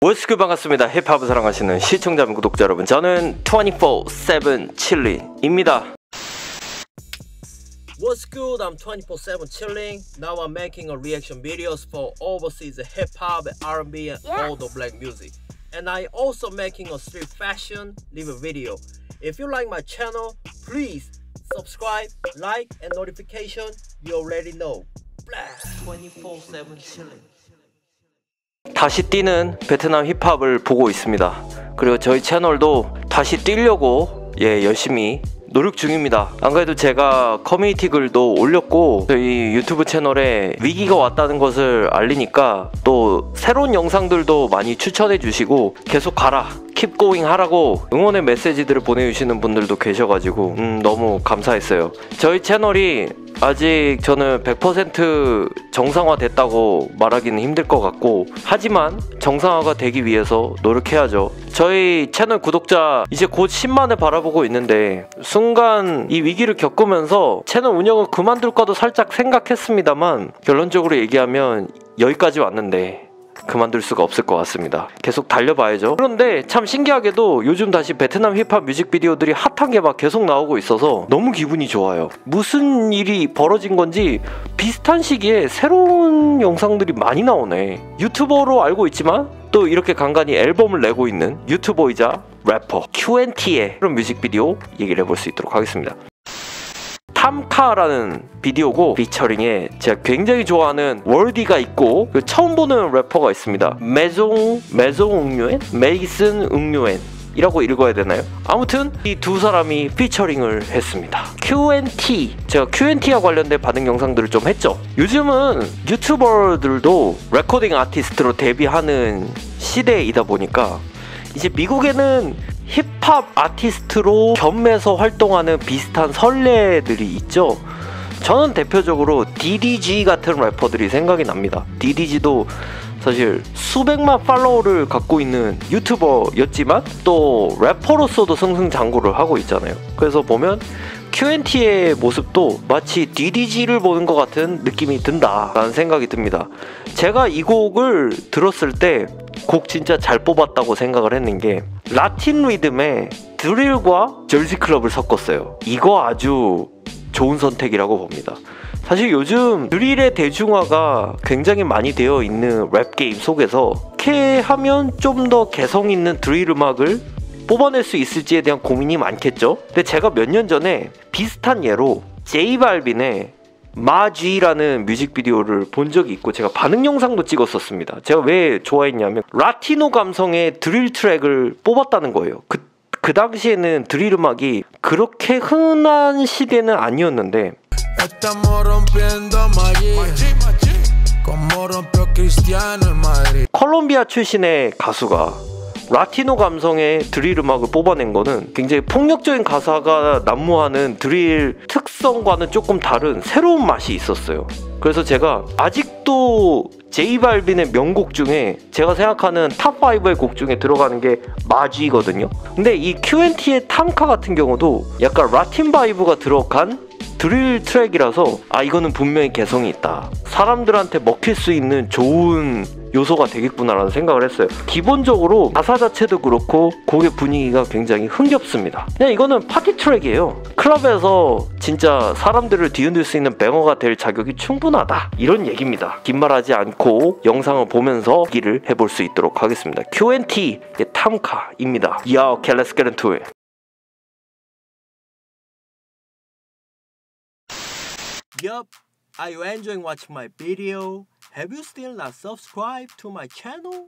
월스크 반갑습니다. 힙합을 사랑하시는 시청자 및 구독자 여러분, 저는 24/7 칠린입니다. What's good? I'm 24/7 chilling. Now I'm making a reaction videos for overseas hip hop, R&B, and all the black music. And I also making a street fashion live video. If you like my channel, please subscribe, like, and notification. You already know. 24/7 chilling. 다시 뛰는 베트남 힙합을 보고 있습니다. 그리고 저희 채널도 다시 뛰려고 열심히 노력 중입니다. 안 그래도 제가 커뮤니티 글도 올렸고 저희 유튜브 채널에 위기가 왔다는 것을 알리니까 또 새로운 영상들도 많이 추천해 주시고 계속 가라, keep going 하라고 응원의 메시지들을 보내주시는 분들도 계셔가지고 너무 감사했어요. 저희 채널이 아직 저는 100% 정상화 됐다고 말하기는 힘들 것 같고, 하지만 정상화가 되기 위해서 노력해야죠. 저희 채널 구독자 이제 곧 10만을 바라보고 있는데, 순간 이 위기를 겪으면서 채널 운영을 그만둘까도 살짝 생각했습니다만 결론적으로 얘기하면 여기까지 왔는데 그만둘 수가 없을 것 같습니다. 계속 달려봐야죠. 그런데 참 신기하게도 요즘 다시 베트남 힙합 뮤직비디오들이 핫한 게 막 계속 나오고 있어서 너무 기분이 좋아요. 무슨 일이 벌어진 건지 비슷한 시기에 새로운 영상들이 많이 나오네. 유튜버로 알고 있지만 또 이렇게 간간히 앨범을 내고 있는 유튜버이자 래퍼 Q&T의 그런 뮤직비디오 얘기를 해볼 수 있도록 하겠습니다. 탐카라는 비디오고, 피처링에 제가 굉장히 좋아하는 월디가 있고 처음 보는 래퍼가 있습니다. 메종 응류엔? 메이슨 응류엔 이라고 읽어야 되나요? 아무튼 이 두 사람이 피처링을 했습니다. Q&T, 제가 Q&T와 관련된 반응 영상들을 좀 했죠. 요즘은 유튜버들도 레코딩 아티스트로 데뷔하는 시대이다 보니까 이제 미국에는 힙합 아티스트로 겸해서 활동하는 비슷한 선례들이 있죠. 저는 대표적으로 DDG 같은 래퍼들이 생각이 납니다. DDG도 사실 수백만 팔로워를 갖고 있는 유튜버였지만 또 래퍼로서도 승승장구를 하고 있잖아요. 그래서 보면 Q&T의 모습도 마치 DDG를 보는 것 같은 느낌이 든다라는 생각이 듭니다. 제가 이 곡을 들었을 때 곡 진짜 잘 뽑았다고 생각을 했는 게, 라틴 리듬에 드릴과 절지클럽을 섞었어요. 이거 아주 좋은 선택이라고 봅니다. 사실 요즘 드릴의 대중화가 굉장히 많이 되어 있는 랩 게임 속에서 어떻게 하면 좀 더 개성 있는 드릴 음악을 뽑아낼 수 있을지에 대한 고민이 많겠죠. 근데 제가 몇 년 전에 비슷한 예로 제이발빈의 마쥐라는 뮤직비디오를 본 적이 있고 제가 반응 영상도 찍었었습니다. 제가 왜 좋아했냐면 라티노 감성의 드릴 트랙을 뽑았다는 거예요. 그 당시에는 드릴 음악이 그렇게 흔한 시대는 아니었는데, 콜롬비아 출신의 가수가 라티노 감성의 드릴 음악을 뽑아낸 거는 굉장히 폭력적인 가사가 난무하는 드릴 특성과는 조금 다른 새로운 맛이 있었어요. 그래서 제가 아직도 제이발빈의 명곡 중에 제가 생각하는 탑5의 곡 중에 들어가는 게 마쥐거든요. 근데 이 Q&T의 탐카 같은 경우도 약간 라틴 바이브가 들어간 드릴 트랙이라서 이거는 분명히 개성이 있다, 사람들한테 먹힐 수 있는 좋은 요소가 되겠구나라는 생각을 했어요. 기본적으로 가사 자체도 그렇고 곡의 분위기가 굉장히 흥겹습니다. 그냥 이거는 파티 트랙이에요. 클럽에서 진짜 사람들을 뒤흔들 수 있는 뱅어가 될 자격이 충분하다, 이런 얘기입니다. 긴 말하지 않고 영상을 보면서 얘기를 해볼 수 있도록 하겠습니다. Q&T의 탐카입니다. Yo, okay, let's get into it. Yup, are you enjoying watching my video? Have you still not subscribed to my channel?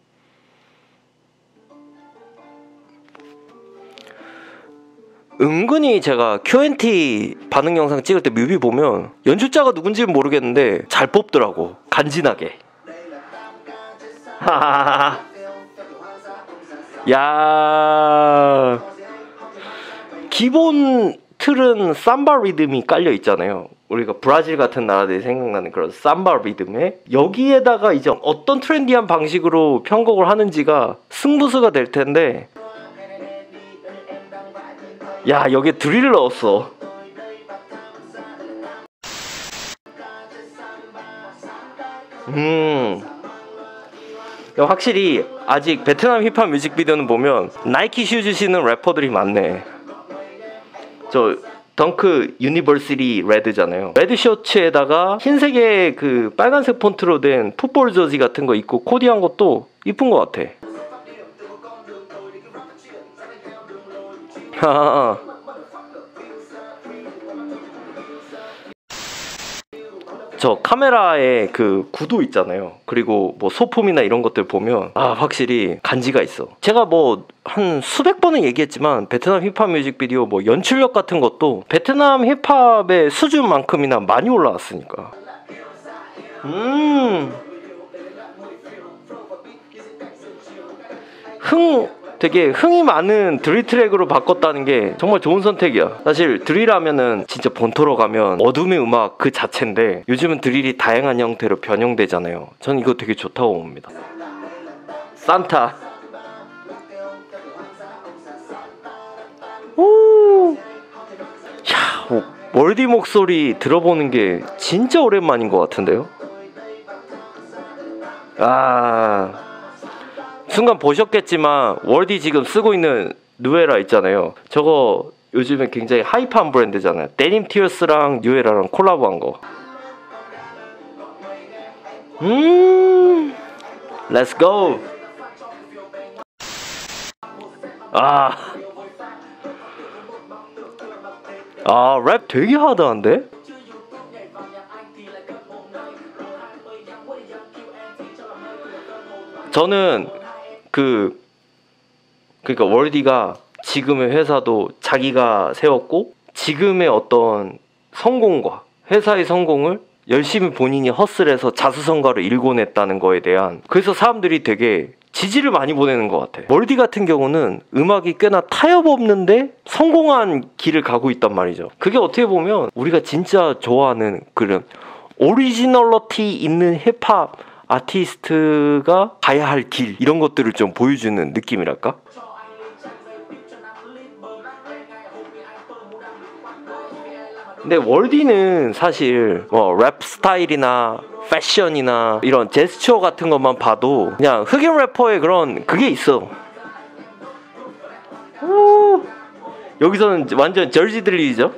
은근히 제가 Q&T 반응 영상 찍을 때 뮤비 보면 연출자가 누군지는 모르겠는데 잘 뽑더라고, 간지나게. 야, 기본 틀은 삼바 리듬이 깔려 있잖아요. 우리가 브라질 같은 나라들이 생각나는 그런 삼바 리듬에 여기에다가 이제 어떤 트렌디한 방식으로 편곡을 하는지가 승부수가 될 텐데, 야, 여기에 드릴을 넣었어. 확실히 아직 베트남 힙합 뮤직비디오는 보면 나이키 슈즈 신는 래퍼들이 많네. 저 덩크 유니버시티 레드잖아요. 레드 셔츠에다가 흰색의 그 빨간색 폰트로 된 풋볼 저지 같은 거 입고 코디한 것도 이쁜 것 같아. 저 카메라에 그 구도 있잖아요. 그리고 뭐 소품이나 이런 것들 보면 확실히 간지가 있어. 제가 뭐 한 수백 번은 얘기했지만 베트남 힙합 뮤직비디오 뭐 연출력 같은 것도 베트남 힙합의 수준만큼이나 많이 올라왔으니까. 되게 흥이 많은 드릴 트랙으로 바꿨다는 게 정말 좋은 선택이야. 사실 드릴 하면은 진짜 본토로 가면 어둠의 음악 그 자체인데 요즘은 드릴이 다양한 형태로 변형되잖아요. 전 이거 되게 좋다고 봅니다. 산타. 오. 야, 월디 목소리 들어보는 게 진짜 오랜만인 것 같은데요. 순간 보셨겠지만 월디 지금 쓰고 있는 누에라 있잖아요. 저거 요즘에 굉장히 하이프한 브랜드잖아요. 데님 티어스랑 뉴에라랑 콜라보한 거. Let's go. 랩 되게 하드한데? 저는 그러니까 월디가 지금의 회사도 자기가 세웠고 지금의 어떤 성공과 회사의 성공을 열심히 본인이 허슬해서 자수성가를 일궈냈다는 거에 대한, 그래서 사람들이 되게 지지를 많이 보내는 것 같아. 월디 같은 경우는 음악이 꽤나 타협 없는데 성공한 길을 가고 있단 말이죠. 그게 어떻게 보면 우리가 진짜 좋아하는 그런 오리지널러티 있는 힙합 아티스트가 가야 할 길, 이런 것들을 좀 보여주는 느낌이랄까? 근데 월디는 사실 뭐 랩 스타일이나 패션이나 이런 제스처 같은 것만 봐도 그냥 흑인 래퍼의 그런 그게 있어. 여기서는 완전 절지 들리죠?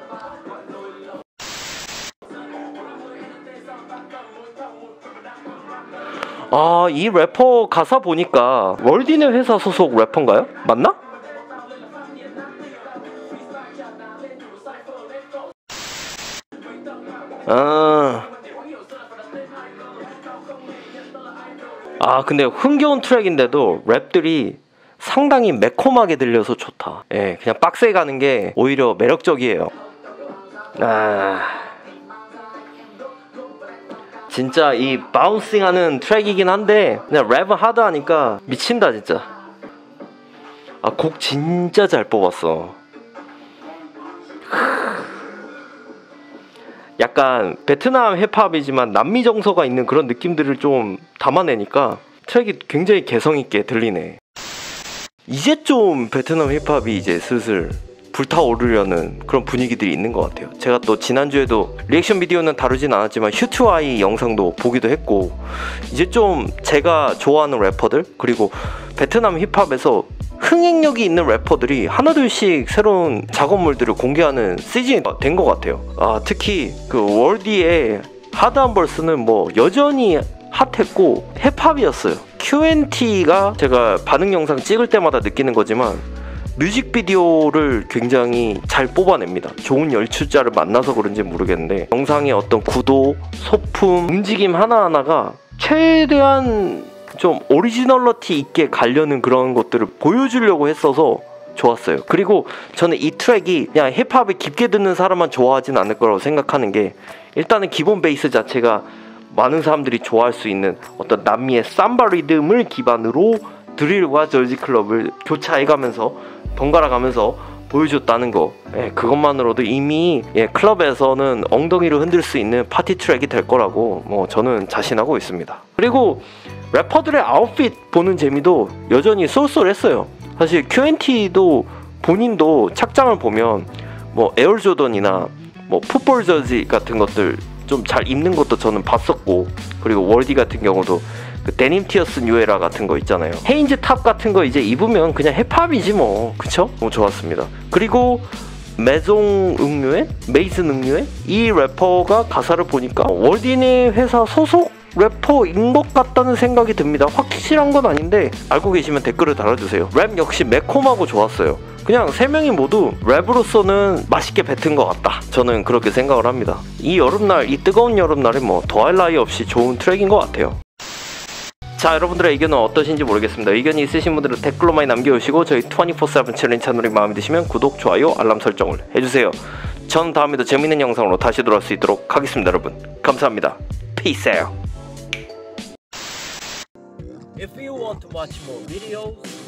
이 래퍼 가사 보니까 월디네 회사 소속 래퍼인가요? 맞나? 근데 흥겨운 트랙인데도 랩들이 상당히 매콤하게 들려서 좋다. 예, 그냥 빡세게 가는 게 오히려 매력적이에요. 진짜 이 바운싱하는 트랙이긴 한데 그냥 랩은 하드하니까 미친다 진짜. 곡 진짜 잘 뽑았어. 약간 베트남 힙합이지만 남미 정서가 있는 그런 느낌들을 좀 담아내니까 트랙이 굉장히 개성있게 들리네. 이제 좀 베트남 힙합이 이제 슬슬 불타오르려는 그런 분위기들이 있는 것 같아요. 제가 또 지난주에도 리액션 비디오는 다루진 않았지만 휴트와이 영상도 보기도 했고, 이제 좀 제가 좋아하는 래퍼들, 그리고 베트남 힙합에서 흥행력이 있는 래퍼들이 하나둘씩 새로운 작업물들을 공개하는 시즌이 된 것 같아요. 특히 그 월디의 하드한 벌스는 뭐 여전히 핫했고 힙합이었어요. Q&T가 제가 반응 영상 찍을 때마다 느끼는 거지만 뮤직비디오를 굉장히 잘 뽑아냅니다. 좋은 연출자를 만나서 그런지 모르겠는데 영상의 어떤 구도, 소품, 움직임 하나하나가 최대한 좀 오리지널러티 있게 가려는 그런 것들을 보여주려고 했어서 좋았어요. 그리고 저는 이 트랙이 그냥 힙합을 깊게 듣는 사람만 좋아하진 않을 거라고 생각하는 게, 일단은 기본 베이스 자체가 많은 사람들이 좋아할 수 있는 어떤 남미의 삼바 리듬을 기반으로 드릴과 저지 클럽을 교차해가면서 번갈아가면서 보여줬다는 거, 그것만으로도 이미 클럽에서는 엉덩이를 흔들 수 있는 파티 트랙이 될 거라고 뭐 저는 자신하고 있습니다. 그리고 래퍼들의 아웃핏 보는 재미도 여전히 쏠쏠했어요. 사실 Q&T도 본인도 착장을 보면 뭐 에어조던이나 뭐 풋볼 저지 같은 것들 좀 잘 입는 것도 저는 봤었고, 그리고 월디 같은 경우도 그 데님 티어스 뉴에라 같은 거 있잖아요. 헤인즈 탑 같은 거 이제 입으면 그냥 힙합이지 뭐. 그쵸? 너무 좋았습니다. 그리고 메종 응유엔? 메이슨 응유엔? 이 래퍼가 가사를 보니까 월디네 회사 소속 래퍼인 것 같다는 생각이 듭니다. 확실한 건 아닌데 알고 계시면 댓글을 달아주세요. 랩 역시 매콤하고 좋았어요. 그냥 세 명이 모두 랩으로서는 맛있게 뱉은 것 같다. 저는 그렇게 생각을 합니다. 이 여름날, 이 뜨거운 여름날에 뭐 더할 나위 없이 좋은 트랙인 것 같아요. 자, 여러분들의 의견은 어떠신지 모르겠습니다. 의견이 있으신 분들은 댓글로 많이 남겨주시고 저희 24/7 챌린지 채널이 마음에 드시면 구독, 좋아요, 알람 설정을 해주세요. 전 다음에도 재밌는 영상으로 다시 돌아올 수 있도록 하겠습니다. 여러분 감사합니다. Peace out. If you want to watch more videos